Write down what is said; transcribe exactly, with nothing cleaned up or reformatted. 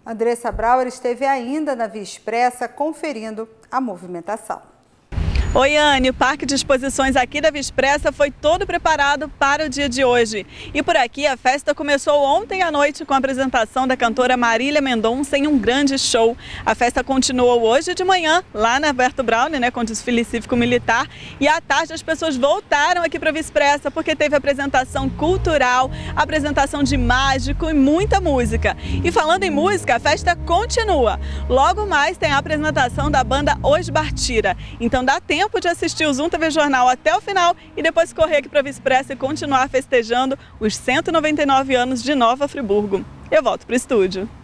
Andressa Brauer esteve ainda na Via Expressa conferindo a movimentação. Oi, Anne, o Parque de Exposições aqui da Via Expressa foi todo preparado para o dia de hoje. E por aqui a festa começou ontem à noite com a apresentação da cantora Marília Mendonça em um grande show. A festa continuou hoje de manhã, lá na Alberto Browne, né, com desfile cívico-militar. E à tarde as pessoas voltaram aqui para a Via Expressa porque teve apresentação cultural, apresentação de mágico e muita música. E falando em música, a festa continua. Logo mais tem a apresentação da banda Os Bartira. Então dá tempo tempo de assistir o Zoom T V Jornal até o final e depois correr aqui para a Via Expressa e continuar festejando os cento e noventa e nove anos de Nova Friburgo. Eu volto para o estúdio.